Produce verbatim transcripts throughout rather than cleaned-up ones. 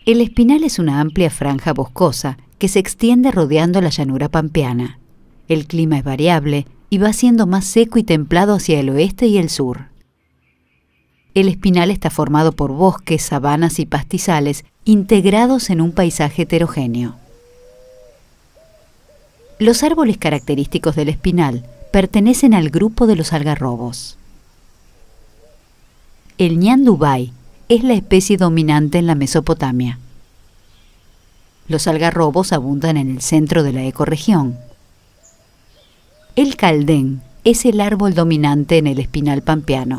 El espinal es una amplia franja boscosa que se extiende rodeando la llanura pampeana. El clima es variable y va siendo más seco y templado hacia el oeste y el sur. El espinal está formado por bosques, sabanas y pastizales integrados en un paisaje heterogéneo. Los árboles característicos del espinal pertenecen al grupo de los algarrobos. El ñandubay es la especie dominante en la Mesopotamia. Los algarrobos abundan en el centro de la ecorregión. El caldén es el árbol dominante en el espinal pampeano.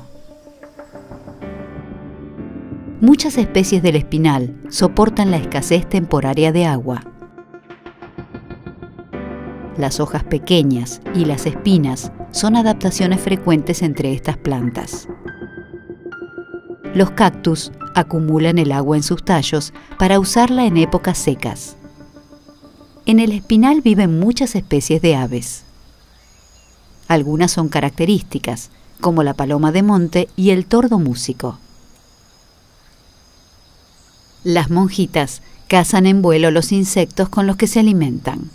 Muchas especies del espinal soportan la escasez temporaria de agua. Las hojas pequeñas y las espinas son adaptaciones frecuentes entre estas plantas. Los cactus acumulan el agua en sus tallos para usarla en épocas secas. En el espinal viven muchas especies de aves. Algunas son características, como la paloma de monte y el tordo músico. Las monjitas cazan en vuelo los insectos con los que se alimentan.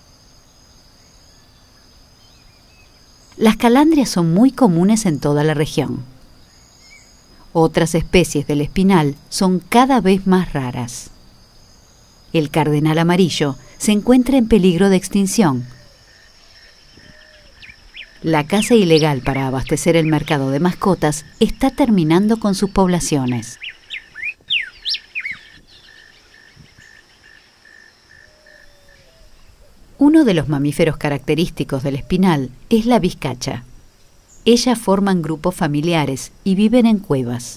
Las calandrias son muy comunes en toda la región. Otras especies del espinal son cada vez más raras. El cardenal amarillo se encuentra en peligro de extinción. La caza ilegal para abastecer el mercado de mascotas está terminando con sus poblaciones. Uno de los mamíferos característicos del espinal es la vizcacha. Ellas forman grupos familiares y viven en cuevas.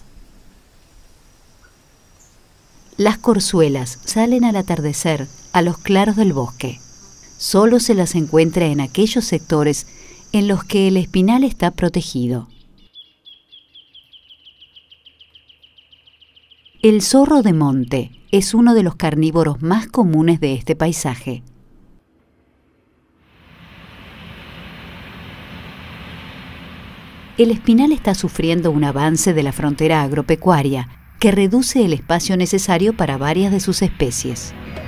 Las corzuelas salen al atardecer a los claros del bosque. Solo se las encuentra en aquellos sectores en los que el espinal está protegido. El zorro de monte es uno de los carnívoros más comunes de este paisaje. El espinal está sufriendo un avance de la frontera agropecuaria que reduce el espacio necesario para varias de sus especies.